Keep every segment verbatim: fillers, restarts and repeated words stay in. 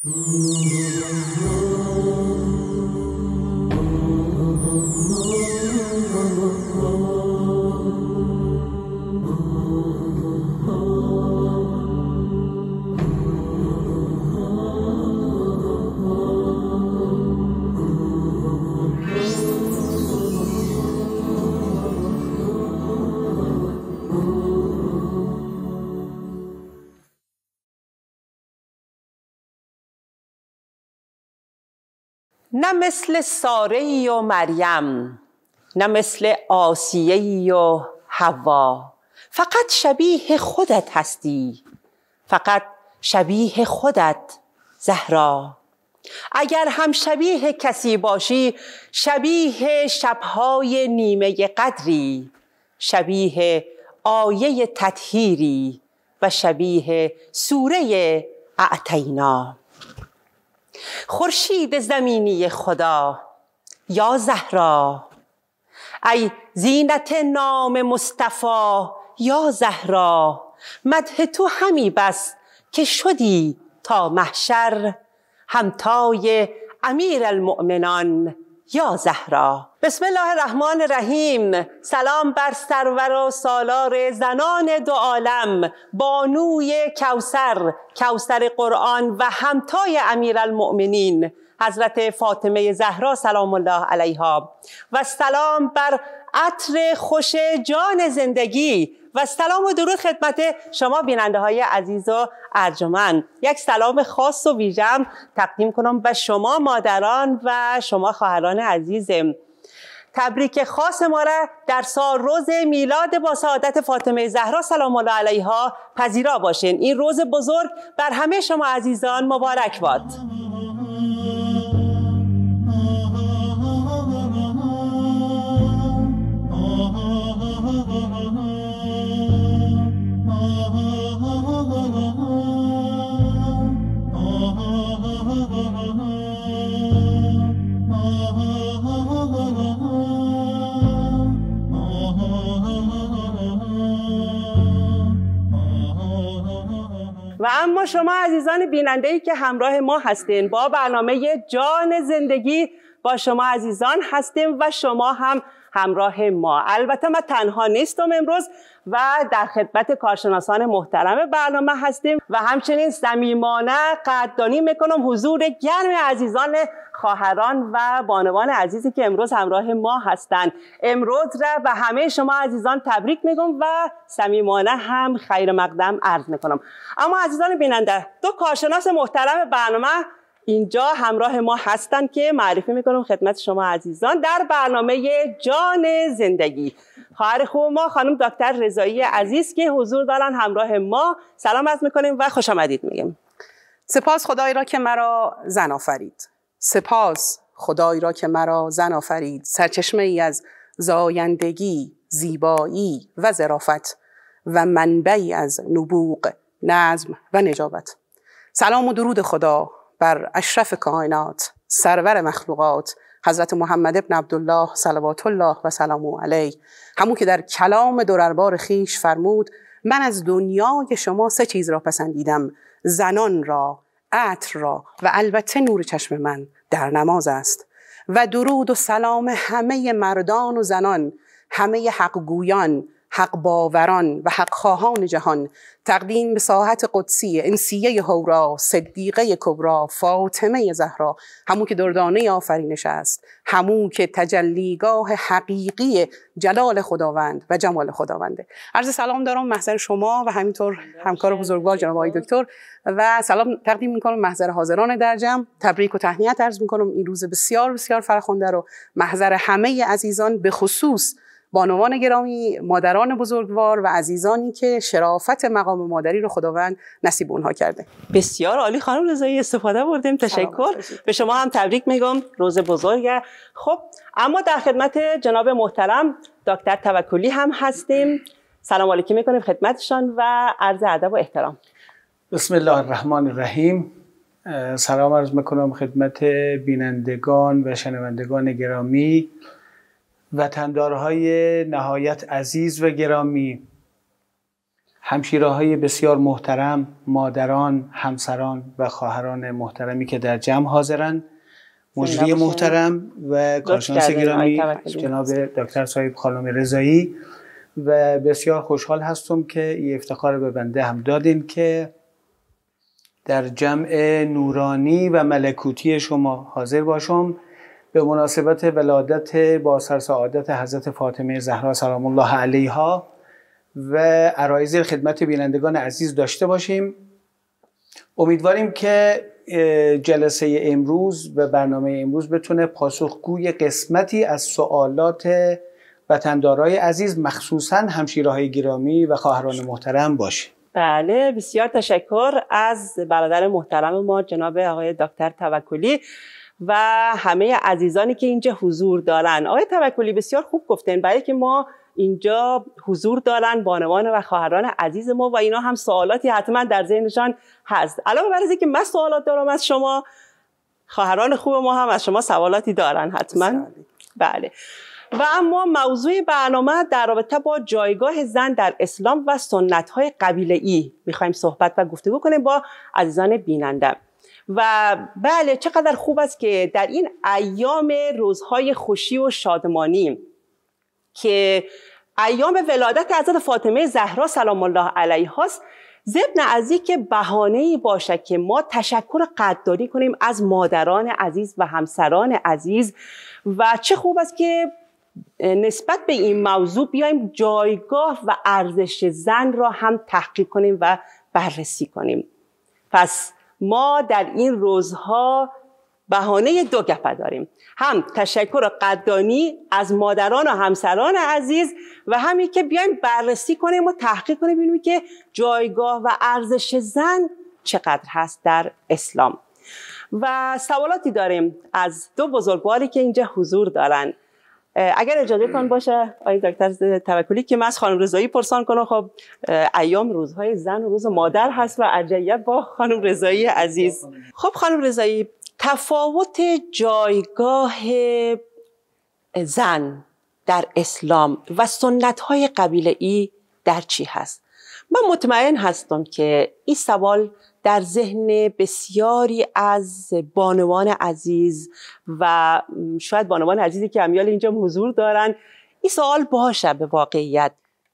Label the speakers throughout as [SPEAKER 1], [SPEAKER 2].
[SPEAKER 1] نه مثل ساره و مریم، نه مثل آسیه و حوا، فقط شبیه خودت هستی، فقط شبیه خودت زهرا. اگر هم شبیه کسی باشی، شبیه شبهای نیمه قدری، شبیه آیه تطهیری و شبیه سوره اعطینا. خورشید زمینی خدا یا زهرا، ای زینت نام مصطفی یا زهرا، مدح تو همی بس که شدی تا محشر همتای امیر المؤمنان یا زهرا. بسم الله الرحمن الرحیم. سلام بر سرور و سالار زنان دو عالم، بانوی کوثر، کوثر قرآن و همتای امیر المؤمنین حضرت فاطمه زهرا سلام الله علیها، و سلام بر عطر خوش جان زندگی و سلام و درود خدمت شما بیننده های عزیز و ارجمند. یک سلام خاص و ویژه‌ام تقدیم کنم به شما مادران و شما خواهران عزیزم. تبریک خاص ما را در سال روز میلاد با سعادت فاطمه زهرا سلام الله علیها پذیرا باشین. این روز بزرگ بر همه شما عزیزان مبارک باد. و اما شما عزیزان بیننده‌ای که همراه ما هستین با برنامه جان زندگی، با شما عزیزان هستیم و شما هم همراه ما. البته من تنها نیستم امروز و در خدمت کارشناسان محترم برنامه هستیم و همچنین صمیمانه قدردانی میکنم حضور گرم عزیزان خواهران و بانوان عزیزی که امروز همراه ما هستند. امروز را به همه شما عزیزان تبریک میگم و صمیمانه هم خیر مقدم عرض میکنم. اما عزیزان بیننده، دو کارشناس محترم برنامه اینجا همراه ما هستند که معرفی میکنم خدمت شما عزیزان در برنامه جان زندگی. خواهر خوب ما خانم دکتر رضایی عزیز که حضور دارن همراه ما، سلام عرض میکنیم و خوش آمدید میگیم.
[SPEAKER 2] سپاس خدای را که مرا زن آفرید، سپاس خدای را که مرا زن آفرید، سرچشمه ای از زایندگی، زیبایی و ظرافت و منبعی از نبوغ، نظم و نجابت. سلام و درود خدا بر اشرف کائنات، سرور مخلوقات، حضرت محمد ابن عبدالله صلوات الله و سلامه علیه، همون که در کلام درربار خیش فرمود من از دنیای شما سه چیز را پسندیدم، زنان را، عطر را و البته نور چشم من در نماز است. و درود و سلام همه مردان و زنان، همه حق گویان، حق باوران و حق خواهان جهان تقدیم به ساحت قدسی انسیه هورا، صدیقه کبرا، فاطمه زهرا، همون که دردانه آفرینش است، همون که تجلیگاه حقیقی جلال خداوند و جمال خداونده. عرض سلام دارم محضر شما و همینطور همکار بزرگوار جناب آقای دکتر و سلام تقدیم میکنم محضر حاضران در جمع. تبریک و تهنیت عرض میکنم این روز بسیار بسیار فرخنده رو محضر همه عزیزان، به خصوص بانوان گرامی، مادران بزرگوار و عزیزانی که شرافت مقام مادری رو خداوند نصیب اونها کرده.
[SPEAKER 1] بسیار عالی خانم رضایی، استفاده بردیم، تشکر. به شما هم تبریک میگم، روز بزرگه. خب اما در خدمت جناب محترم دکتر توکلی هم هستیم. سلام علیکم میکنیم خدمتشان و عرض ادب و احترام.
[SPEAKER 3] بسم الله الرحمن الرحیم. سلام عرض میکنم خدمت بینندگان و شنوندگان گرامی، وطندارهای نهایت عزیز و گرامی. همشیره‌های بسیار محترم، مادران، همسران و خواهران محترمی که در جمع حاضرند، مجری محترم و کارشناس گرامی جناب دکتر صاحب خانم رضایی، و بسیار خوشحال هستم که این افتخار به بنده هم دادین که در جمع نورانی و ملکوتی شما حاضر باشم به مناسبت ولادت با سرسعادت حضرت فاطمه زهرا سلام الله علیها و عرایض خدمت بینندگان عزیز داشته باشیم. امیدواریم که جلسه امروز و برنامه امروز بتونه پاسخگوی قسمتی از سوالات وطندارای عزیز، مخصوصاً همشیره‌های گرامی و خواهران محترم باشه.
[SPEAKER 1] بله، بسیار تشکر از برادر محترم ما جناب آقای دکتر توکلی و همه عزیزانی که اینجا حضور دارن. آقای توکلی بسیار خوب گفتن، برای که ما اینجا حضور دارن بانوان و خواهران عزیز ما و اینا هم سوالاتی حتما در ذهنشان هست. علاوه بر اینکه من سوالات دارم از شما، خواهران خوب ما هم از شما سوالاتی دارن حتما. بله. و اما موضوع برنامه در رابطه با جایگاه زن در اسلام و سنت‌های قبیله‌ای می‌خوایم صحبت و گفتگو کنیم با عزیزان بیننده. و بله، چقدر خوب است که در این ایام روزهای خوشی و شادمانی که ایام ولادت حضرت فاطمه زهرا سلام الله علیها است، ضمن از اینکه بهانه‌ای باشه که ما تشکر قدردانی کنیم از مادران عزیز و همسران عزیز، و چه خوب است که نسبت به این موضوع بیایم جایگاه و ارزش زن را هم تحقیق کنیم و بررسی کنیم. پس ما در این روزها بهانه دو گپه داریم، هم تشکر قدردانی از مادران و همسران عزیز و همین که بیایم بررسی کنیم و تحقیق کنیم ببینیم که جایگاه و ارزش زن چقدر هست در اسلام. و سوالاتی داریم از دو بزرگواری که اینجا حضور دارن. اگر اجازهتون باشه آقای دکتر توکلی که من از خانم رضایی پرسان کنم. خب ایام روزهای زن و روز مادر هست و ارجحیت با خانم رضایی عزیز. خب خانم رضایی، تفاوت جایگاه زن در اسلام و سنت‌های قبیله‌ای در چی هست؟ من مطمئن هستم که این سوال در ذهن بسیاری از بانوان عزیز و شاید بانوان عزیزی که امیال اینجا حضور دارن این سوال باشه به واقعیت.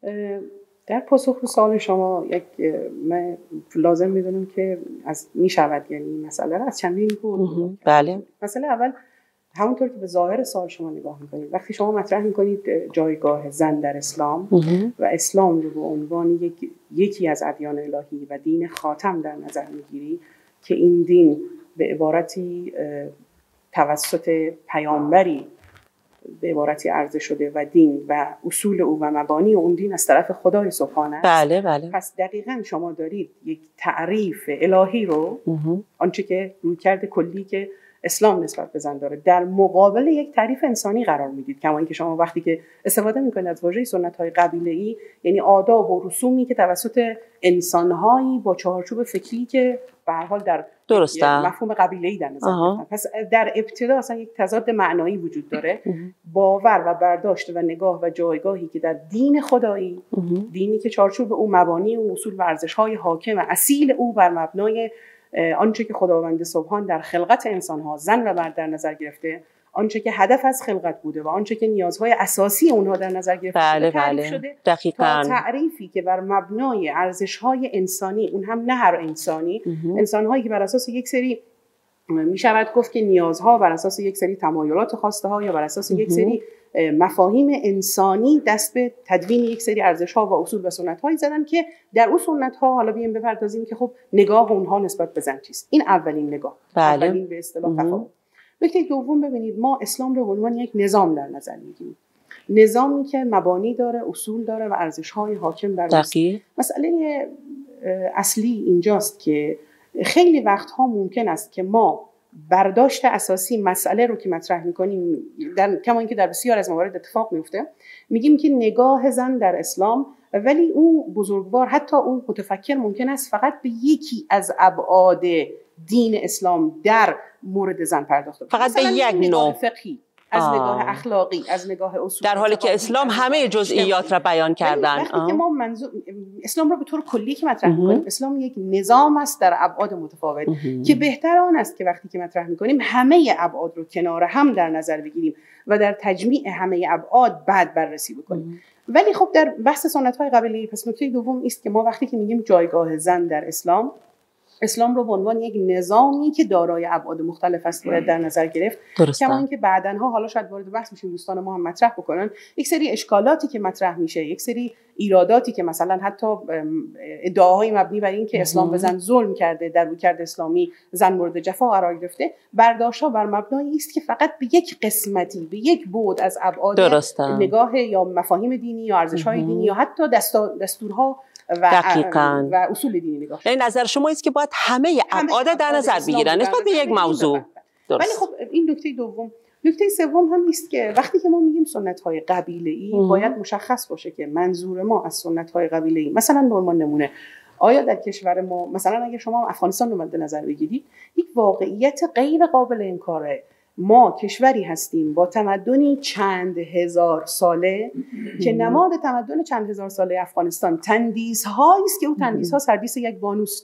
[SPEAKER 2] در پاسخ به سوال شما یک من لازم میدونم که از میشود یعنی مسئله را از چندین بود.
[SPEAKER 1] بله.
[SPEAKER 2] مسئله اول همونطور که به ظاهر سوال شما نگاه میکنید، وقتی شما مطرح میکنید جایگاه زن در اسلام و اسلام رو به عنوان یک یکی از ادیان الهی و دین خاتم در نظر میگیری که این دین به عبارتی توسط پیامبری به عبارتی عرضه شده و دین و اصول او و مبانی اون دین از طرف خدای سبحانه است.
[SPEAKER 1] بله بله.
[SPEAKER 2] پس دقیقاً شما دارید یک تعریف الهی رو، آنچه که رویکرد کلی که اسلام نسبت به زن داره، در مقابل یک تعریف انسانی قرار میدید. کما اینکه شما وقتی که استفاده میکنید از واژه سنت‌های قبیله‌ای، یعنی آداب و رسومی که توسط انسان‌هایی با چارچوب فکری که به هر حال در مفهوم قبیله‌ای در نظر گرفتن. پس در ابتدا اصلا یک تضاد معنایی وجود داره. باور و برداشت و نگاه و جایگاهی که در دین خدایی، دینی که چارچوب او مبانی و اصول و ارزش‌های حاکم اصیل او بر مبنای آنچه که خداوند سبحان در خلقت انسان‌ها زن و مرد در نظر گرفته، آنچه که هدف از خلقت بوده و آنچه که نیازهای اساسی اونها در نظر گرفته
[SPEAKER 1] بله
[SPEAKER 2] تعریف
[SPEAKER 1] بله.
[SPEAKER 2] شده
[SPEAKER 1] دقیقاً.
[SPEAKER 2] تا تعریفی که بر مبنای ارزش‌های انسانی، اون هم نه هر انسانی، انسان‌هایی که بر اساس یک سری می شود گفت که نیازها بر اساس یک سری تمایلات خواسته ها یا بر اساس یک سری مفاهیم انسانی دست به تدوین یک سری ارزش ها و اصول و سنت هایی زدن که در اون سنت ها حالا بیایم بپردازیم که خب نگاه اونها نسبت به زن چیست. این اولین نگاه.
[SPEAKER 1] بله.
[SPEAKER 2] اولین به اصطلاح تفاوت. نکته دوم، ببینید ما اسلام رو به عنوان یک نظام در نظر میگیریم. نظامی که مبانی داره، اصول داره و ارزش های حاکم بر اون. مسئله اصلی اینجاست که خیلی وقتها ممکن است که ما برداشت اساسی مسئله رو که مطرح می‌کنیم، در کما اینکه در بسیار از موارد اتفاق میفته، میگیم که نگاه زن در اسلام، ولی اون بزرگوار حتی اون متفکر ممکن است فقط به یکی از ابعاد دین اسلام در مورد زن پرداخته
[SPEAKER 1] فقط به یک نوع
[SPEAKER 2] فقهی از آه. نگاه اخلاقی، از نگاه اصول،
[SPEAKER 1] در حالی که اسلام همه جزئیات را بیان کردن.
[SPEAKER 2] وقتی آه. که ما منظور اسلام رو به طور کلی که مطرح می‌کنیم، اسلام یک نظام است در ابعاد متفاوت اه. که بهتر آن است که وقتی که مطرح می‌کنیم همه ابعاد رو کنار هم در نظر بگیریم و در تجمیع همه ابعاد بعد بررسی بکنیم. اه. ولی خب در بحث سنت‌های قبیله‌ای پس نکته دوم است که ما وقتی که میگیم جایگاه زن در اسلام، اسلام رو به عنوان یک نظامی که دارای ابعاد مختلف است باید در نظر گرفت. کما اینکه بعدنها حالا شاید وارد بحث میشیم، دوستان ما هم مطرح بکنن یک سری اشکالاتی که مطرح میشه، یک سری ایراداتی که مثلا حتی ادعاهای مبنی بر این که اسلام به زن ظلم کرده، در رویکرد اسلامی زن مورد جفا قرار گرفته، برداشت‌ها بر مبنای است که فقط به یک قسمتی، به یک بعد از ابعاد نگاه یا مفاهیم دینی یا ارزش‌های دینی یا حتی دستورها و, و اصول دینی نگاه.
[SPEAKER 1] یعنی نظر شما است که باید همه ابعاد در نظر بگیرن نسبت به یک موضوع.
[SPEAKER 2] ولی خب این نکته دوم. نکته سوم هم است که وقتی که ما میگیم سنت‌های قبیله‌ای باید مشخص باشه که منظور ما از سنت‌های قبیله‌ای مثلا به عنوان نمونه آیا در کشور ما مثلا اگه شما افغانستان رو مد نظر بگیرید، یک واقعیت غیر قابل انکاره، ما کشوری هستیم با تمدنی چند هزار ساله که نماد تمدن چند هزار ساله افغانستان تندیس‌هایی است که اون تندیس‌ها سردیس یک بانوست.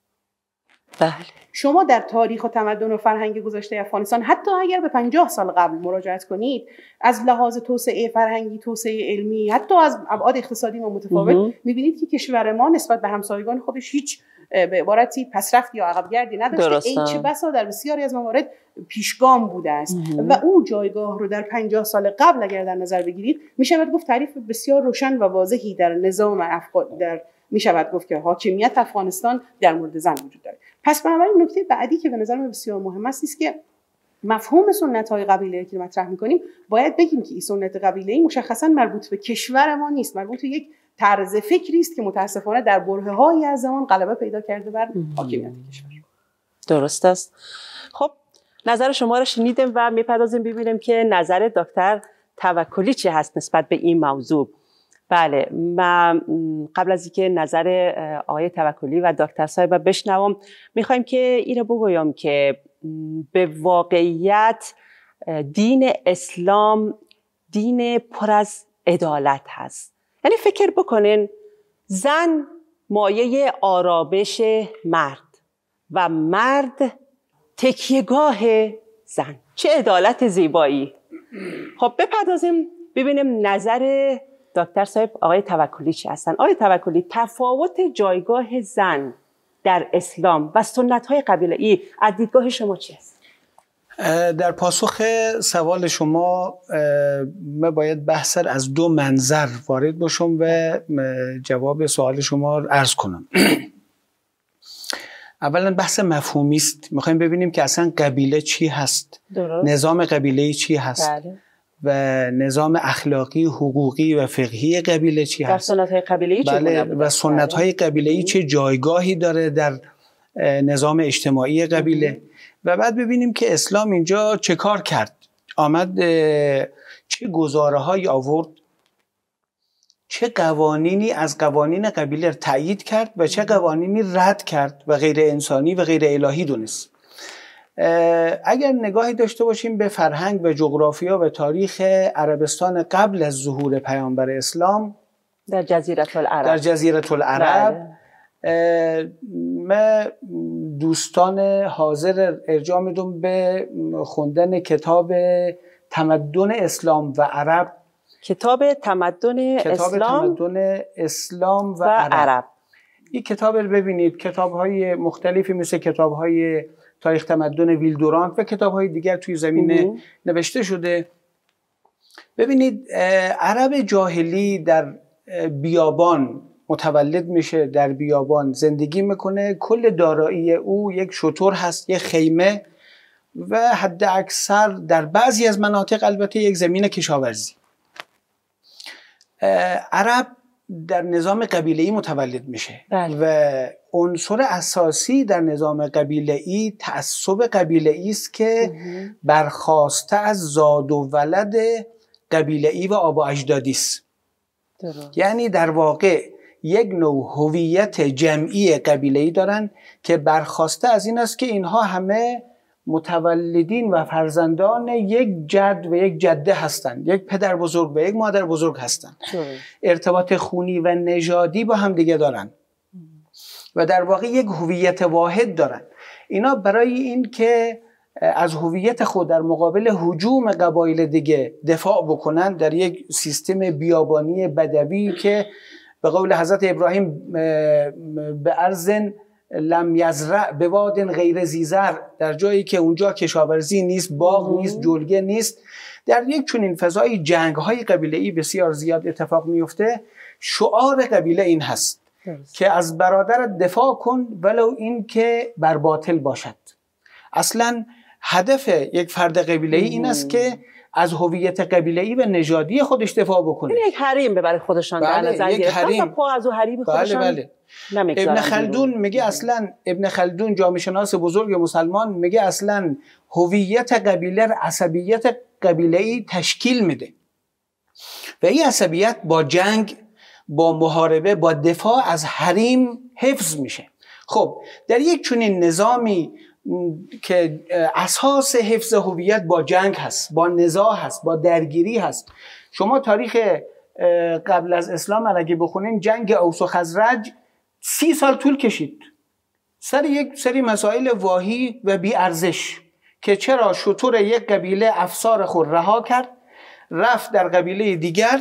[SPEAKER 1] بله.
[SPEAKER 2] شما در تاریخ و تمدن و فرهنگ گذشته افغانستان حتی اگر به پنجاه سال قبل مراجعت کنید، از لحاظ توسعه فرهنگی، توسعه علمی، حتی از ابعاد اقتصادی و متفاوت، می‌بینید که کشور ما نسبت به همسایگان خودش هیچ به عبارتی پسرفت یا عقبگردی نداشته. ای چه بسا در بسیاری از موارد پیشگام بوده است و اون جایگاه رو در پنجاه سال قبل اگر در نظر بگیرید میشود گفت تعریف بسیار روشن و واضحی در نظام افغان در میشود گفت که حاکمیت افغانستان در مورد زن وجود داره. پس بنابراین نکته بعدی که به نظر من بسیار مهم است است که مفهوم سنت‌های قبیله‌ای که مطرح می‌کنیم باید بگیم که این سنت قبیله‌ای مشخصاً مربوط به کشور ما نیست، مربوط به یک طرز فکری است که متأسفانه در برهه‌هایی از زمان غلبه پیدا کرده بر حاکمیت کشور.
[SPEAKER 1] درست است. خب نظر شما رو شنیدیم و میپردازیم ببینیم که نظر دکتر توکلی چی هست نسبت به این موضوع. بله، من قبل از اینکه نظر آقای توکلی و دکتر صاحب بشنوم میخوایم که اینو بگویم که به واقعیت دین اسلام دین پر از عدالت هست. یعنی فکر بکنین زن مایه آرامش مرد و مرد تکیهگاه زن. چه عدالت زیبایی. خب بپردازیم ببینیم نظر دکتر صاحب آقای توکلی چی هستن. آقای توکلی، تفاوت جایگاه زن در اسلام و سنت‌های قبیله‌ای از دیدگاه شما چی است؟
[SPEAKER 3] در پاسخ سوال شما من باید بحث از دو منظر وارد باشم و جواب سوال شما عرض کنم. اولا بحث مفهومی است. میخوایم ببینیم که اصلا قبیله چی هست، درست. نظام قبیله‌ای چی هست، بله. و نظام اخلاقی، حقوقی و فقهی قبیله چی هست.
[SPEAKER 1] در سنت‌های قبیله‌ای چه
[SPEAKER 3] بله. و سنت‌های قبیله‌ای چه جایگاهی داره در نظام اجتماعی قبیله. و بعد ببینیم که اسلام اینجا چه کار کرد، آمد چه گزاره‌هایی آورد، چه قوانینی از قوانین قبیله تأیید کرد و چه قوانینی رد کرد و غیر انسانی و غیر الهی دونست. اگر نگاهی داشته باشیم به فرهنگ و جغرافیا و تاریخ عربستان قبل از ظهور پیامبر اسلام
[SPEAKER 1] در جزیره العرب
[SPEAKER 3] در جزیره العرب من دوستان حاضر ارجاع میدم به خوندن کتاب تمدن اسلام و عرب.
[SPEAKER 1] کتاب تمدن
[SPEAKER 3] کتاب
[SPEAKER 1] اسلام
[SPEAKER 3] تمدن اسلام و,
[SPEAKER 1] و عرب. عرب
[SPEAKER 3] این کتاب رو ببینید. کتاب‌های مختلفی مثل کتاب‌های تاریخ تمدن ویلدورانت و کتاب‌های دیگر توی زمینه نوشته شده. ببینید عرب جاهلی در بیابان متولد میشه، در بیابان زندگی میکنه، کل دارایی او یک شتر هست، یک خیمه و حد اکثر در بعضی از مناطق البته یک زمین کشاورزی. عرب در نظام قبیله‌ای متولد میشه بله. و عنصر اساسی در نظام قبیله‌ای تعصب قبیله‌ای است که برخواسته از زاد و ولد قبیله‌ای و آب و اجدادی است. یعنی در واقع یک نوع هویت جمعی قبیله‌ای دارن که برخواسته از این است که اینها همه متولدین و فرزندان یک جد و یک جده هستند، یک پدر بزرگ و یک مادر بزرگ هستند. ارتباط خونی و نژادی با هم دیگه دارن و در واقع یک هویت واحد دارن. اینا برای این که از هویت خود در مقابل هجوم قبایل دیگه دفاع بکنن در یک سیستم بیابانی بدوی که به قول حضرت ابراهیم به ارض لم یزرع به واد غیر ذی زرع، در جایی که اونجا کشاورزی نیست، باغ نیست، جلگه نیست، در یک چنین فضای جنگ‌های قبیله‌ای بسیار زیاد اتفاق میفته. شعار قبیله این هست که از برادرت دفاع کن ولو این که بر باطل باشد. اصلا هدف یک فرد قبیله‌ای این است که از هویت قبیله‌ای و نژادی خودش دفاع بکنه.
[SPEAKER 1] این یک حریم ببره خودشان در نظر گرفتن و پا از اون حریم خودشان.
[SPEAKER 3] بله بله. ابن خلدون میگه اصلا ابن خلدون جامعه شناس بزرگ مسلمان میگه اصلا هویت قبیله عصبیت قبیله‌ای تشکیل میده و این عصبیت با جنگ، با محاربه، با دفاع از حریم حفظ میشه. خب در یک چنین نظامی که اساس حفظ هویت با جنگ هست، با نزاع هست، با درگیری هست، شما تاریخ قبل از اسلام اگه بخونین جنگ اوس و خزرج سی سال طول کشید سر یک سری مسائل واهی و بی ارزش که چرا شطور یک قبیله افسار خود رها کرد، رفت در قبیله دیگر،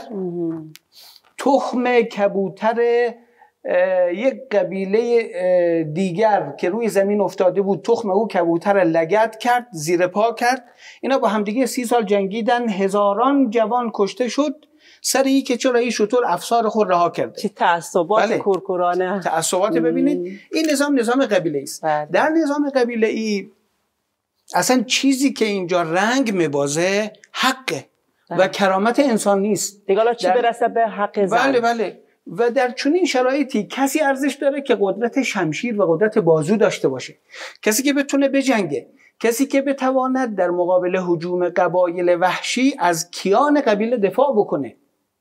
[SPEAKER 3] تخم کبوتر یک قبیله دیگر که روی زمین افتاده بود، تخم او کبوتر لگد کرد، زیر پا کرد. اینا با همدیگه سی سال جنگیدن، هزاران جوان کشته شد سر این که چرا این شطور افسار خود رها کرده.
[SPEAKER 1] چه تعصبات بله. کورکورانه
[SPEAKER 3] تعصبات. ببینید این نظام نظام قبیله است. بله. در نظام قبیله ای اصلا چیزی که اینجا رنگ میبازه حقه بله. و کرامت انسان نیست.
[SPEAKER 1] دیگه حالا چی در... برسه به حق زن.
[SPEAKER 3] بله بله. و در چنین شرایطی کسی ارزش داره که قدرت شمشیر و قدرت بازو داشته باشه، کسی که بتونه بجنگه، کسی که بتواند در مقابل هجوم قبایل وحشی از کیان قبیله دفاع بکنه،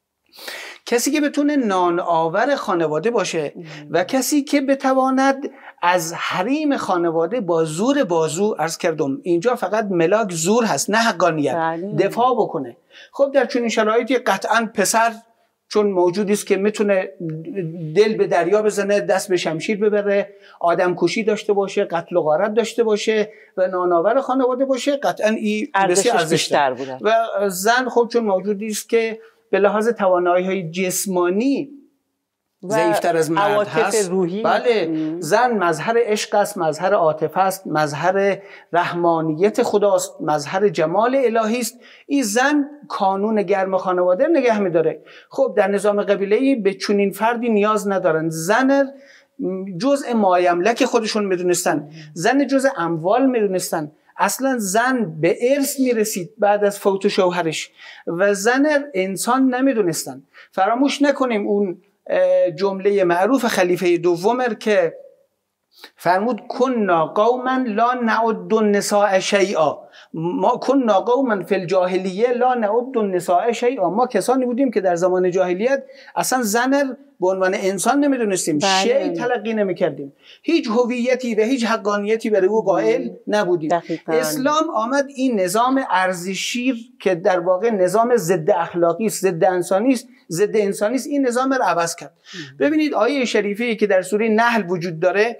[SPEAKER 3] کسی که بتونه نان آور خانواده باشه و کسی که بتواند از حریم خانواده با زور بازو، عرض کردم اینجا فقط ملاک زور هست نه حقانیت، دفاع بکنه. خب در چنین شرایطی قطعاً پسر چون موجودی است که میتونه دل به دریا بزنه، دست به شمشیر ببره، آدم کشی داشته باشه، قتل و غارت داشته باشه و نانآور خانواده باشه، قطعاً این
[SPEAKER 1] ارزشش بیشتر بوده.
[SPEAKER 3] و زن خب چون موجودی است که به لحاظ توانایی‌های جسمانی ضعیف‌تر از مرد هست.
[SPEAKER 1] روحی.
[SPEAKER 3] بله ام. زن مظهر عشق است، مظهر عاطفه است، مظهر رحمانیت خداست، مظهر جمال الهی است. این زن کانون گرم خانواده نگه می‌داره. خب در نظام قبیله‌ای به چنین فردی نیاز ندارن. زن جزء مایملک خودشون میدونستن، زن جزء اموال میدونستن. اصلا زن به ارث میرسید بعد از فوت شوهرش و زن انسان نمیدونستن. فراموش نکنیم اون جمله معروف خلیفه دومر که فرمود کنا قوما لا نعد النساء شیئا، ما کنا قوما فی الجاهلیه لا نعد النساء شیئا، ما کسانی بودیم که در زمان جاهلیت اصلا زن به عنوان انسان نمیدونستیم، شیء تلقی نمیکردیم، هیچ هویتی و هیچ حقانیتی برای او قائل نبودیم. دقیقاً. اسلام آمد این نظام ارزشی که در واقع نظام ضد اخلاقی است، ضد انسانی است، ضد انسانی است، این نظام رو عوض کرد. ببینید آیه شریفی که در سوره نحل وجود داره،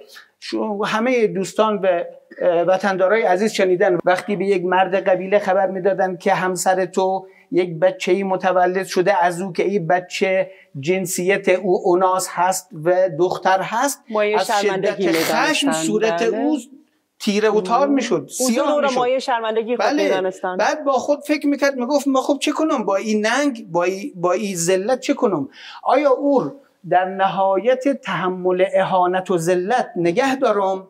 [SPEAKER 3] همه دوستان و وطندارای عزیز شنیدن، وقتی به یک مرد قبیله خبر میدادن که همسر تو یک بچه‌ای متولد شده از او که این بچه جنسیت او اناث هست و دختر هست، از شدت خشم صورت او تیره و تار میشد، سیاه میشد.
[SPEAKER 1] مایه شرمندگی خود میدانستند.
[SPEAKER 3] بعد با خود فکر میکرد، میگفت ما خب چه کنم با این ننگ، با این با این ذلت چه کنم؟ آیا او در نهایت تحمل اهانت و ذلت نگه دارم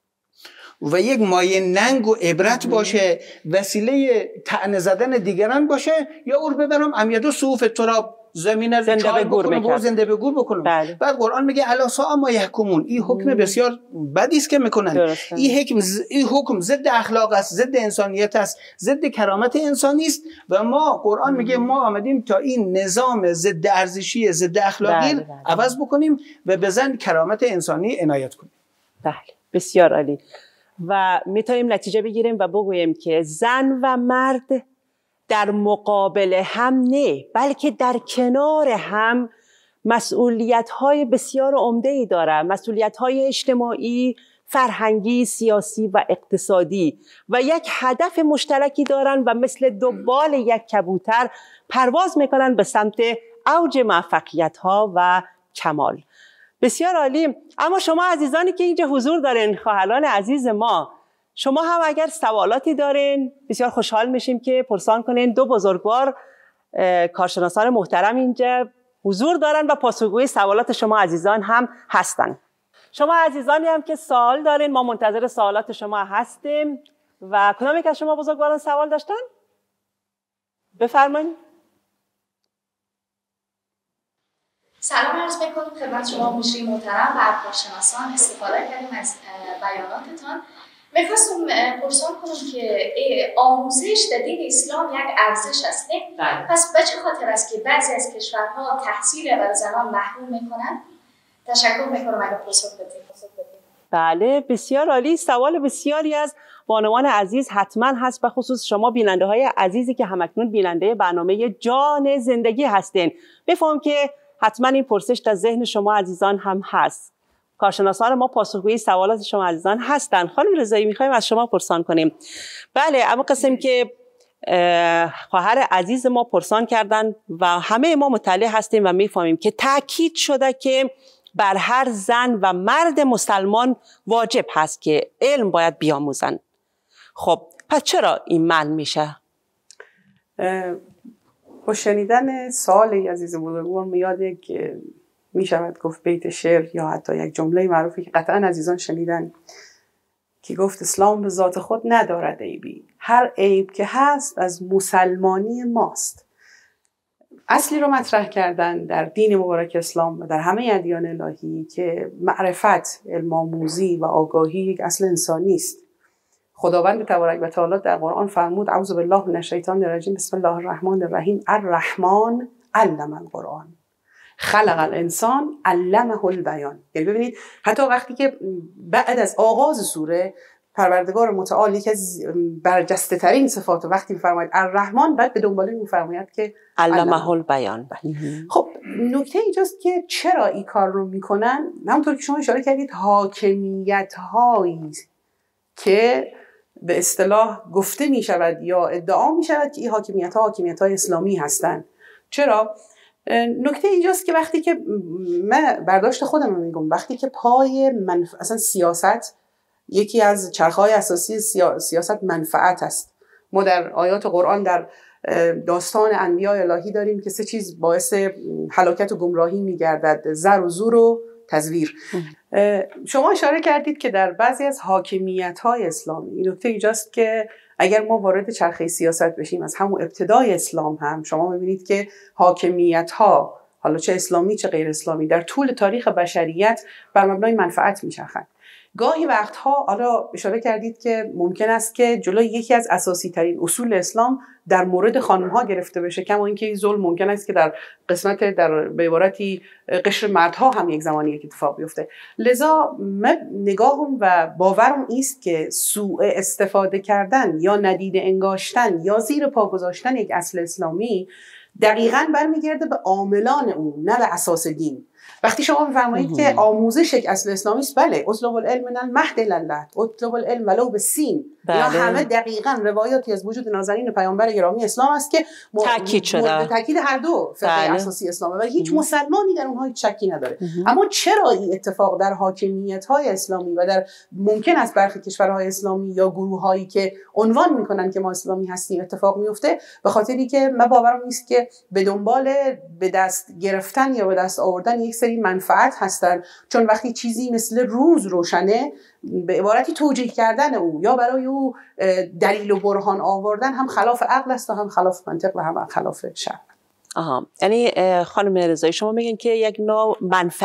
[SPEAKER 3] و یک مایه ننگ و عبرت باشه، وسیله طعنه زدن دیگران باشه، یا او ببرم امیدو صوف تراب، زمین رو
[SPEAKER 1] زنده به گور
[SPEAKER 3] بکنم، زنده به گور بکنم. بله. بعد قرآن میگه الا ساء ما یحکمون، این حکم بسیار بدی است که میکنن. درسته. این حکم ز... این حکم ضد اخلاق است، ضد انسانیت است، ضد کرامت انسانی است و ما قرآن میگه ما آمدیم تا این نظام ضد ارزشی، ضد اخلاقی بله. بله. عوض بکنیم و به زن کرامت انسانی عنایت کنیم.
[SPEAKER 1] بله، بسیار عالی. و میتونیم نتیجه بگیریم و بگوییم که زن و مرد در مقابل هم نه، بلکه در کنار هم مسئولیت‌های بسیار عمده‌ای دارند، مسئولیت‌های اجتماعی، فرهنگی، سیاسی و اقتصادی و یک هدف مشترکی دارند و مثل دو بال یک کبوتر پرواز میکنن به سمت اوج موفقیت‌ها و کمال. بسیار عالی. اما شما عزیزانی که اینجا حضور دارین، خواهران عزیز ما، شما هم اگر سوالاتی دارین بسیار خوشحال میشیم که پرسان کنین. دو بزرگوار کارشناسان محترم اینجا حضور دارن و پاسخگوی سوالات شما عزیزان هم هستن. شما عزیزانی هم که سوال دارین، ما منتظر سوالات شما هستیم. و کدام یک از شما بزرگواران سوال داشتن؟ بفرمایید.
[SPEAKER 4] سلام عرض میکنم خدمت شما مشری محترم و کارشناسان. استفاده کردیم از بیاناتتان. میخواستم پرسان کنم که آموزش در دین اسلام یک ارزش است، نه؟ پس به چه خاطر است که بعضی از کشورها تحصیل بر زنان محروم میکنن؟ تشکر میکنم اگر پاسخ بدید.
[SPEAKER 1] بله، بسیار عالی. سوال بسیاری از بانوان عزیز حتما هست، به خصوص شما بیننده های عزیزی که همکنون بیننده برنامه جان زندگی هستین. بفهم که حتما این پرسش در ذهن شما عزیزان هم هست. کارشناسان ما پاسخگوی سوالات شما عزیزان هستند. خانم رضایی میخوایم از شما پرسان کنیم. بله، اما قسم که خواهر عزیز ما پرسان کردن و همه ما مطلع هستیم و میفهمیم که تاکید شده که بر هر زن و مرد مسلمان واجب هست که علم باید بیاموزن. خب پس چرا این منع میشه؟
[SPEAKER 2] با شنیدن سوال عزیز بزرگوار میاد یک میشود گفت بیت شعر یا حتی یک جمله معروفی که قطعا عزیزان شنیدن که گفت اسلام به ذات خود ندارد عیبی، هر عیب که هست از مسلمانی ماست. اصلی رو مطرح کردن در دین مبارک اسلام و در همه ادیان الهی که معرفت، علم آموزی و آگاهی یک اصل انسانی است. خداوند تبارک و تعالی در قرآن فرمود اعوذ بالله من الشیطان الرجیم بسم الله الرحمن الرحیم الرحمن علم القرآن خلق الانسان علمه البیان. یعنی ببینید حتی وقتی که بعد از آغاز سوره پروردگار متعال یکی از برجسته ترین صفات وقتی می‌فرماید الرحمن، بعد به دنباله می‌فرماید که
[SPEAKER 1] علمه البیان.
[SPEAKER 2] خب نکته اینجاست که چرا این کار رو میکنن؟ همونطور که شما اشاره کردید حاکمیت هایی که به اصطلاح گفته می شود یا ادعا می شود که این حاکمیت ها حاکمیت های اسلامی هستند. چرا؟ نکته اینجاست که وقتی که من برداشت خودم رو میگم، وقتی که پای منف... اصلا سیاست یکی از چرخهای اساسی سیا... سیاست منفعت است. ما در آیات قرآن در داستان انبیاء الهی داریم که سه چیز باعث هلاکت و گمراهی میگردد: زر و زور و تزویر. شما اشاره کردید که در بعضی از حاکمیت‌های اسلامی این نکته اینجاست که اگر ما وارد چرخه سیاست بشیم از همون ابتدای اسلام هم شما می‌بینید که حاکمیت‌ها حالا چه اسلامی چه غیر اسلامی در طول تاریخ بشریت بر مبنای منفعت میچرخند. گاهی وقتها حالا اشاره کردید که ممکن است که جلوی یکی از اساسی ترین اصول اسلام در مورد خانم ها گرفته بشه، کما اینکه ظلم ممکن است که در قسمت در به عبارتی قشر مردها هم یک زمانی یک اتفاق بیفته. لذا من نگاهم و باورم است که سوء استفاده کردن یا ندیده انگاشتن یا زیر پا گذاشتن یک اصل اسلامی دقیقاً برمیگرده به عاملان اون، نه به اساس دین. وقتی شما میفرمایید که آموزش یک اصل اسلامی است، بله، اطلب العلم من المهد الی اللحد، اطلب العلم ولو بالسین، اینا همه دقیقاً روایاتی از وجود نازنین پیامبر گرامی اسلام است که
[SPEAKER 1] تاکید شده،
[SPEAKER 2] تاکید هر دو فقه اساسی اسلامه و هیچ مسلمانی در اونها هیچ شکی نداره. اما چرا این اتفاق در حاکمیت‌های اسلامی و در ممکن است برخی کشورهای اسلامی یا گروه‌هایی که عنوان می‌کنن که ما اسلامی هستیم اتفاق میفته؟ به خاطری که من باورم نیست که به دنبال به دست گرفتن یا به دست آوردن یک سری منفعت هستن، چون وقتی چیزی مثل روز روشنه به عبارتی توجیه کردن او یا برای او دلیل و برهان آوردن هم خلاف عقل است و هم خلاف منطق و هم خلاف شرع.
[SPEAKER 1] آها، یعنی خانم رضایی شما میگن که یک نوع منفعت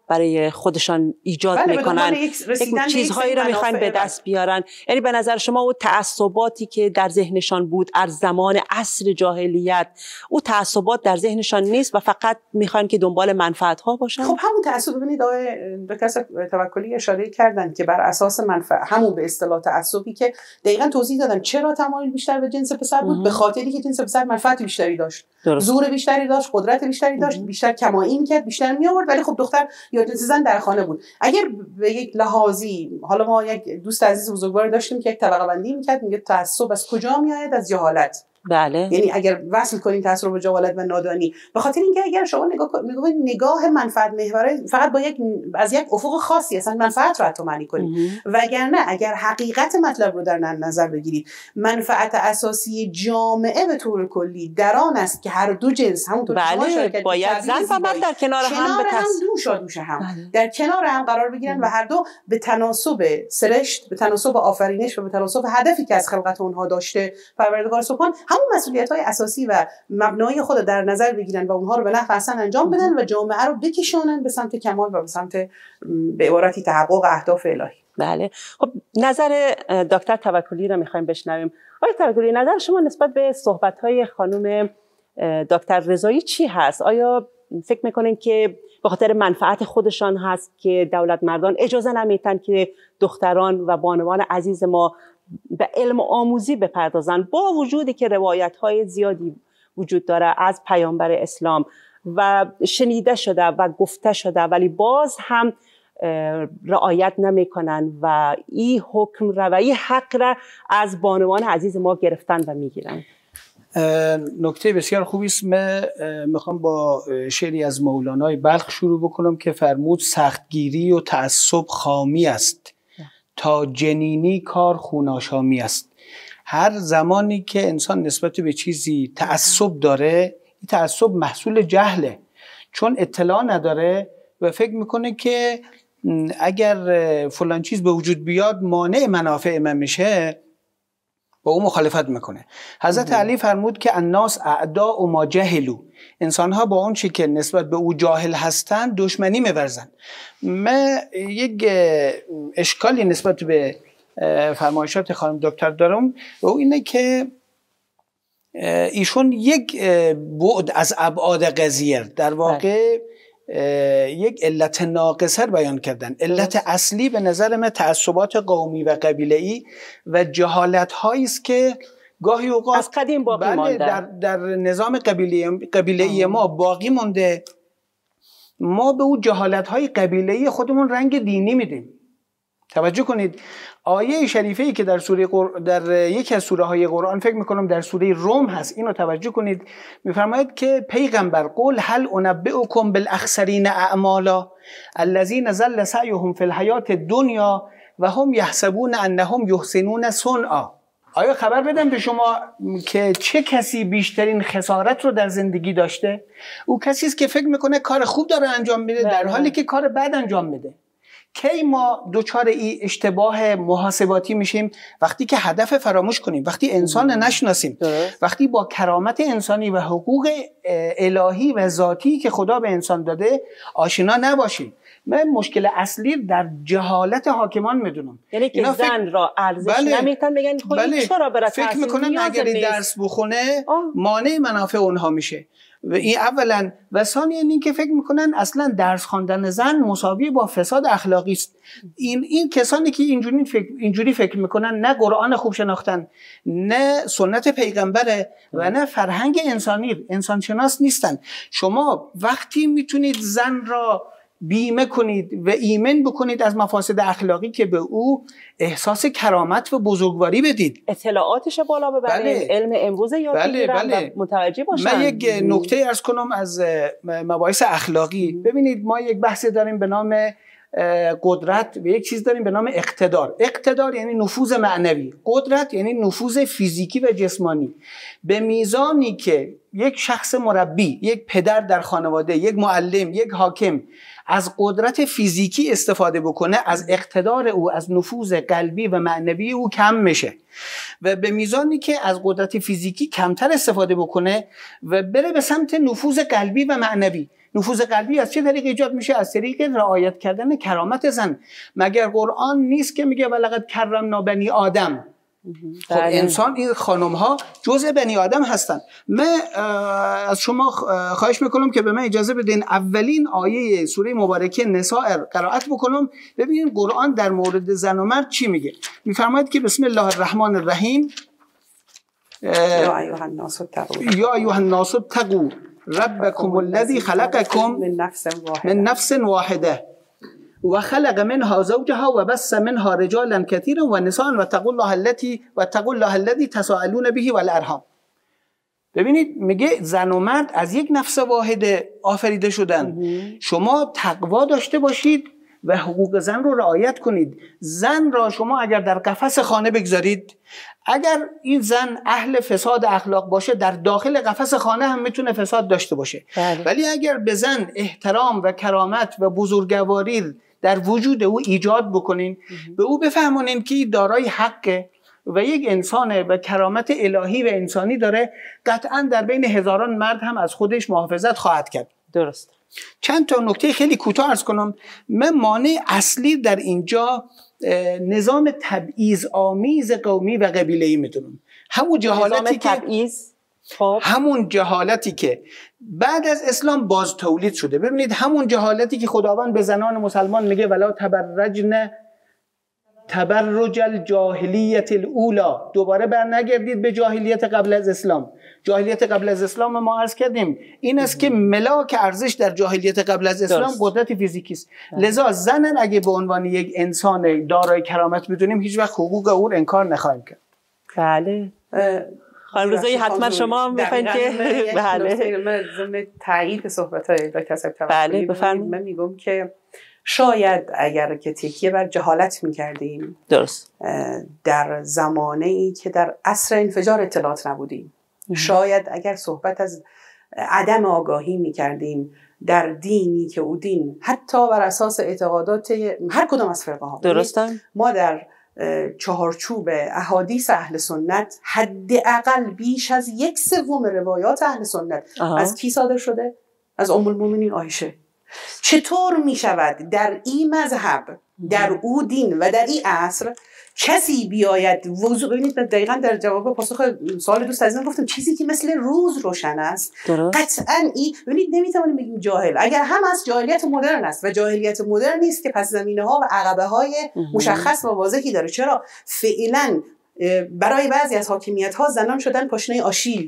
[SPEAKER 1] برای خودشان ایجاد
[SPEAKER 2] بله
[SPEAKER 1] میکنن، چیزهایی رو میخوان به دست بیارن. یعنی به نظر شما اون تعصباتی که در ذهنشان بود از زمان عصر جاهلیت، اون تعصبات در ذهنشان نیست و فقط میخوان که دنبال منفعت ها باشن؟
[SPEAKER 2] خب همون تعصب، ببینید آقای دکتر توکلی اشاره کردن که بر اساس منفعت، همون به اصطلاح تعصبی که دقیقاً توضیح دادن چرا تمایل بیشتر به جنس پسر بود. به خاطری که جنس پسر منفعت بیشتری داشت، درست. زور بیشتری داشت، قدرت بیشتری داشت، اه. بیشتر کمایی می‌کرد، بیشتر می‌آورد. ولی خب دختر یا جنس زن در خانه بود. اگر به یک لحاظی، حالا ما یک دوست عزیز بزرگوار داشتیم که یک طبقه بندی می‌کرد، میگه تعصب از کجا میاد؟ از جهالت.
[SPEAKER 1] بله.
[SPEAKER 2] یعنی اگر وصل کنین تعصب به جهالت و نادانی، به خاطر اینکه اگر شما نگاه میگوید نگاه منفعت محوره فقط با یک از یک افق خاصی اصلا منفعت رو حتی معنی کنید، وگرنه اگر حقیقت مطلب رو در نظر بگیرید، منفعت اساسی جامعه به طور کلی در آن است که هر دو جنس همونطور که شما اشاره کردید
[SPEAKER 1] باید زن و مرد در کنار هم به
[SPEAKER 2] هم دوش دوش هم بله. در کنار هم قرار بگیرن و هر دو به تناسب سرشت، به تناسب آفرینش و به تناسب هدفی که از خلقت اونها داشته پروردگار سبحان همون مسئولیت‌های اساسی و مبنایی خود در نظر بگیرن و اونها رو به نحو احسن انجام بدن و جامعه رو بکشونن به سمت کمال و به سمت به عبارتی تحقق اهداف الهی.
[SPEAKER 1] بله. خب نظر دکتر توکلی رو می‌خوایم بشنویم. آقای توکلی، نظر شما نسبت به صحبت‌های خانم دکتر رضایی چی هست؟ آیا فکر می‌کنین که به خاطر منفعت خودشان هست که دولت مردان اجازه نمیدن که دختران و بانوان عزیز ما به علم آموزی بپردازن، با وجودی که روایت‌های زیادی وجود داره از پیامبر اسلام و شنیده شده و گفته شده، ولی باز هم رعایت نمی‌کنن و این حکم را و این حق را از بانوان عزیز ما گرفتن و میگیرن؟
[SPEAKER 3] نکته بسیار خوبی است. من میخوام با شعری از مولانای بلخ شروع بکنم که فرمود سختگیری و تعصب خامی است، تا جنینی کار خوناشامی است. هر زمانی که انسان نسبت به چیزی تعصب داره، این تعصب محصول جهله، چون اطلاع نداره و فکر میکنه که اگر فلان چیز به وجود بیاد مانع منافع من میشه، با اون مخالفت میکنه. حضرت علی فرمود که الناس اعداء و ما جهلوا، انسان ها با اون چی که نسبت به او جاهل هستن دشمنی می‌ورزن. من یک اشکالی نسبت به فرمایشات خانم دکتر دارم و او اینه که ایشون یک بعد از ابعاد قضیه در واقع یک علت ناقصه بیان کردن. علت اصلی به نظر من تعصبات قومی و قبیله‌ای و جهالت هایی است که گاهی اوقات
[SPEAKER 1] از قدیم باقی
[SPEAKER 3] بله
[SPEAKER 1] مانده.
[SPEAKER 3] در, در نظام قبیله‌ای قبیله‌ای ما باقی مونده. ما به اون جهالت های قبیله‌ای خودمون رنگ دینی میدیم. توجه کنید، آیه شریفه‌ای که در سوره قر... در یکی از سوره های قرآن فکر میکنم در سوره روم هست، اینو توجه کنید، میفرماید که پیغمبر قل هل انبئکم بالاخسرین اعمالا الذین ضل سعیهم فی الحیات الدنیا و هم یحسبون انهم یحسنون صنعا. آیا خبر بدم به شما که چه کسی بیشترین خسارت رو در زندگی داشته؟ او کسی است که فکر میکنه کار خوب داره انجام میده در حالی که کار بد انجام میده. کی ما دوچار این اشتباه محاسباتی میشیم؟ وقتی که هدف فراموش کنیم، وقتی انسان نشناسیم، وقتی با کرامت انسانی و حقوق الهی و ذاتی که خدا به انسان داده آشنا نباشیم. من مشکل اصلی در جهالت حاکمان میدونم.
[SPEAKER 1] یعنی که زن فکر... را ارزش
[SPEAKER 3] بله.
[SPEAKER 1] نمیتن بگن خب
[SPEAKER 3] بله.
[SPEAKER 1] چرا برای
[SPEAKER 3] فکر میکنن اگر درس بخونه آه. مانع منافع اونها میشه. و این اولا و ثانیا این که فکر میکنن اصلا درس خواندن زن مساوی با فساد اخلاقی است. این این کسانی که اینجوری فکر اینجوری فکر میکنن نه قرآن خوب شناختن، نه سنت پیغمبره و نه فرهنگ انسانی، انسان شناس نیستن. شما وقتی میتونید زن را بیمه کنید و ایمن بکنید از مفاسد اخلاقی که به او احساس کرامت و بزرگواری بدید،
[SPEAKER 1] اطلاعاتش بالا ببرید، بله. علم امروز یاد بگیرن بله. بله. و متوجه باشن.
[SPEAKER 3] من یک نکته عرض کنم از مباحث اخلاقی. ببینید ما یک بحث داریم به نام قدرت و یک چیز داریم به نام اقتدار. اقتدار یعنی نفوذ معنوی، قدرت یعنی نفوذ فیزیکی و جسمانی. به میزانی که یک شخص مربی، یک پدر در خانواده، یک معلم، یک حاکم از قدرت فیزیکی استفاده بکنه، از اقتدار او، از نفوذ قلبی و معنوی او کم میشه و به میزانی که از قدرت فیزیکی کمتر استفاده بکنه و بره به سمت نفوذ قلبی و معنوی، نفوذ قلبی از چه طریق ایجاد میشه؟ از طریق رعایت کردن کرامت زن. مگر قرآن نیست که میگه ولقد کرمنا بنی آدم؟ خب انسان، این خانم ها جزء بنی آدم هستن. من از شما خواهش میکنم که به من اجازه بدین اولین آیه سوره مبارکه نساء قرائت بکنم. ببینید قرآن در مورد زن و مرد چی میگه. میفرماید که بسم الله الرحمن الرحیم
[SPEAKER 2] یا ایها الناس اتقوا
[SPEAKER 3] یا ایها الناس اتقوا ربکم الذی خلقکم من نفس واحده و خلق منها زوجها و بث منها رجالا كثيرا و نساء و اتقوا الله التي و اتقوا الله الذي تساءلون به والارحام. ببینید میگه زن و مرد از یک نفس واحد آفریده شدن. شما تقوا داشته باشید و حقوق زن رو رعایت کنید. زن را شما اگر در قفس خانه بگذارید، اگر این زن اهل فساد اخلاق باشه، در داخل قفس خانه هم میتونه فساد داشته باشه. بله. ولی اگر به زن احترام و کرامت و بزرگواری در وجود او ایجاد بکنین، به او بفهمونین که دارای حقه و یک انسانه و کرامت الهی و انسانی داره، قطعا در بین هزاران مرد هم از خودش محافظت خواهد کرد.
[SPEAKER 1] درست.
[SPEAKER 3] چند تا نکته خیلی کوتاه عرض کنم. من مانع اصلی در اینجا نظام تبعیض آمیز قومی و قبیله‌ای میدونم. همون جهالتی که خب. همون جهالتی که بعد از اسلام باز تولید شده. ببینید همون جهالتی که خداوند به زنان مسلمان میگه ولا تبرجن تبرج الجاهلیت الاولا، دوباره بر نگردید به جاهلیت قبل از اسلام. جاهلیت قبل از اسلام ما عرض کردیم این است که ملاک ارزش در جاهلیت قبل از اسلام درست. قدرت فیزیکی است. لذا زنن اگه به عنوان یک انسان دارای کرامت بدونیم، هیچ وقت حقوق او رو انکار نخواهیم کرد.
[SPEAKER 1] بله. خانم رضایی حتما شما میخواین که
[SPEAKER 2] بله من ضمن تایید صحبت‌های دکتر صاحب
[SPEAKER 1] بله بفرمایید.
[SPEAKER 2] من میگم که شاید اگر که تکیه بر جهالت میکردیم
[SPEAKER 1] درست
[SPEAKER 2] در زمانه‌ای که در عصر انفجار اطلاعات نبودیم، شاید اگر صحبت از عدم آگاهی میکردیم در دینی که او دین حتی بر اساس اعتقادات هر کدام از فرقه ها
[SPEAKER 1] درستن،
[SPEAKER 2] ما در چهارچوب احادیث اهل سنت حداقل بیش از یک سوم روایات اهل سنت آها. از کی صادر شده؟ از ام المؤمنین عایشه. چطور می شود در این مذهب، در او دین و در این عصر کسی بیاید وضو؟ ببینید دقیقاً در جواب پاسخ سوال دوست عزیزم گفتم چیزی که مثل روز روشن است قطعاً این، ببینید نمیتونیم بگیم جاهل، اگر هم از جاهلیت مدرن است و جاهلیت مدرن نیست که پس زمینه ها و عقبه های مشخص و واضحی داره. چرا فعلاً برای بعضی از حاکمیت ها زنان شدن پاشنه آشیل،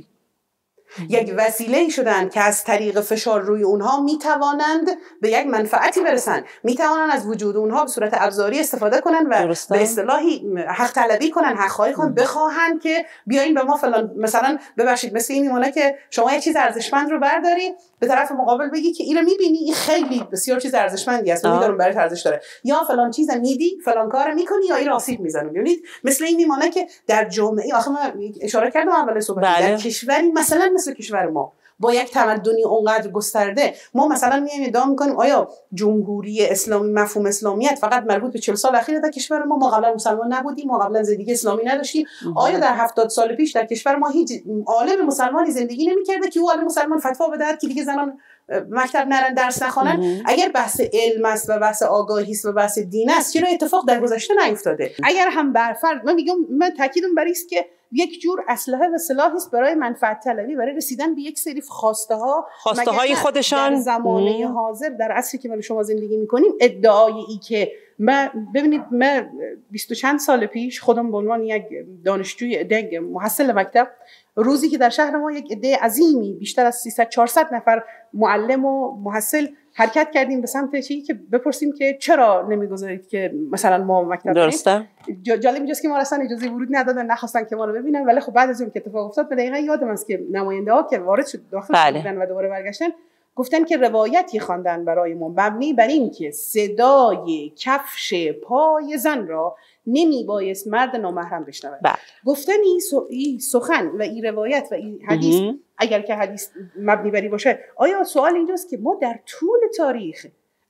[SPEAKER 2] یک وسیله شدن که از طریق فشار روی اونها میتوانند به یک منفعتی برسن، میتوانند از وجود اونها به صورت ابزاری استفاده کنن و به اصطلاحی حق طلبی کنن، حق خواهی کنن، بخواهن که بیاین به ما فلان، مثلا ببخشید مثل این میمونه که شما یک چیز ارزشمند رو برداری به طرف مقابل بگی که اینو میبینی این خیلی بسیار چیز ارزشمندی است، میدونم برای ارزش داره، یا فلان چیز میدی فلان کار میکنی یا این آسیب میزنه. ببینید مثل این میمونه که در جامعه، آخه من اشاره کردم اول صحبت بله. در کشوری مثلا مثل کشور ما با یک تمدنی اونقدر گسترده، ما مثلا میایم ادعا میکنیم آیا جمهوری اسلامی، مفهوم اسلامیت فقط مربوط به چهل سال اخیر در کشور ما؟ ما قبلا مسلمان نبودیم، ما قبلا زندگی اسلامی نداشتیم. آیا در هفتاد سال پیش در کشور ما هیچ عالم مسلمانی زندگی نمیکرده که او عالم مسلمان فتوا بده که دیگه زنان مکتب نرن، درس نخوانن؟ اگر بحث علم است و بحث آگاهی است و بحث دین است، چرا اتفاق در گذشته نیفتاده؟ اگر هم بر فرض، من میگم من تاکیدم بر است که یک جور اسلحه و سلاحی است برای منفعت طلبی، برای رسیدن به یک سری خواسته ها،
[SPEAKER 1] خواسته های خودشان
[SPEAKER 2] در زمانه مم. حاضر در عصری که ما شما زندگی میکنیم. ادعای ای که من ببینید من بیست و چند سال پیش خودم به عنوان یک دانشجوی دگ محصل مکتب، روزی که در شهر ما یک عده عظیمی بیشتر از سیصد چهارصد نفر معلم و محصل حرکت کردیم به سمت چیزی که بپرسیم که چرا نمیگذارید که مثلا ما مکتب
[SPEAKER 1] درسته.
[SPEAKER 2] جالب اینجاست که ما اصلا اجازه ورود ندادن، نخواستن که ما رو ببینن، ولی خب بعد از اون که اتفاق افتاد به دقیقه یادم است که نماینده ها که وارد شد داخل بله. شدن و دوباره برگشتن گفتن که روایتی خواندن برای ما مبنی بر این که صدای کفش پای زن را نمی بایست مرد نامحرم بشنود. بله. گفتن این, سو... این سخن و این روایت و این حدیث ام. اگر که حدیث مبنی بری باشه، آیا سوال اینجاست که ما در طول تاریخ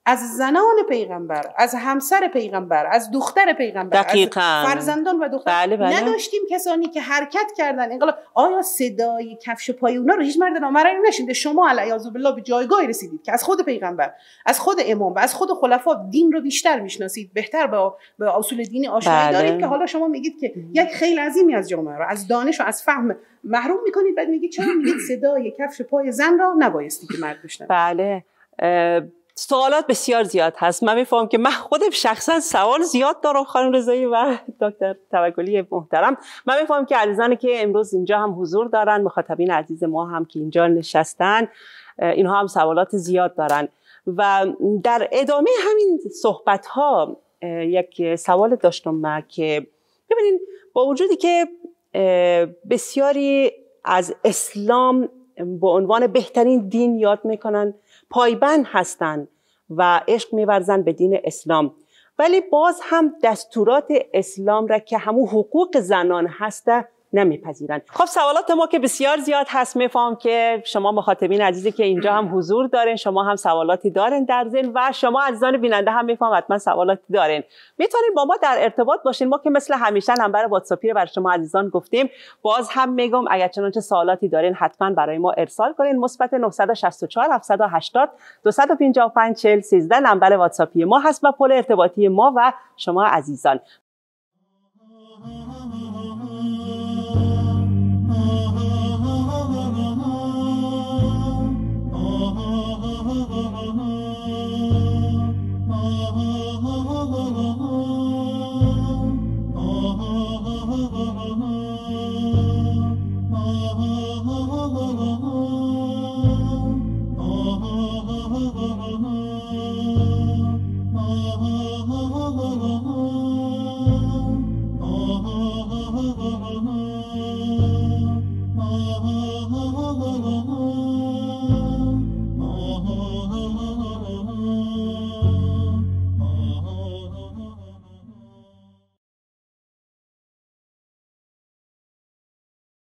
[SPEAKER 2] از زنان پیغمبر، از همسر پیغمبر، از دختر پیغمبر،
[SPEAKER 1] دقیقاً.
[SPEAKER 2] از فرزندان و دختر
[SPEAKER 1] بله بله.
[SPEAKER 2] نداشتیم کسانی که حرکت کردن انقلاب. آیا صدای کفش پای اونا رو هیچ مرد نامرئی نشنیده؟ شما علیاذ بالله به جایگاهی رسیدید که از خود پیغمبر، از خود امام و از خود خلفا دین رو بیشتر میشناسید، بهتر با به اصول دینی آشنایی
[SPEAKER 1] بله.
[SPEAKER 2] دارید، که حالا شما میگید که یک خیلی عظیمی از جامعه رو از دانش و از فهم محروم میکنید، بعد میگید چرا میگید صدای کفش پای زن را نبایستی که مرد بشنوه.
[SPEAKER 1] بله. سوالات بسیار زیاد هست. من میفهمم که من خودم شخصا سوال زیاد دارم خانم رضایی و دکتر توکلی محترم. من میفهمم که عزیزانی که امروز اینجا هم حضور دارن، مخاطبین عزیز ما هم که اینجا نشستن، اینها هم سوالات زیاد دارن و در ادامه همین صحبت ها یک سوال داشتم من که ببینید با وجودی که بسیاری از اسلام به عنوان بهترین دین یاد میکنن، پایبند هستند و عشق می‌ورزند به دین اسلام، ولی باز هم دستورات اسلام را که همون حقوق زنان هسته نمیپذیرند. خب سوالات ما که بسیار زیاد هست، میفهم که شما مخاطبین عزیزی که اینجا هم حضور دارین شما هم سوالاتی دارین در ذهن و شما عزیزان بیننده هم میفهم حتما سوالاتی دارین. میتونید با ما در ارتباط باشین. ما که مثل همیشه نمبر واتساپی رو برای شما عزیزان گفتیم، باز هم میگم اگر چنانچه سوالاتی دارین حتما برای ما ارسال کنین. مثبت نه شش چهار هفت هشت صفر دو پنج پنج چهل سیزده نمبر واتساپی ما هست و پل ارتباطی ما و شما عزیزان.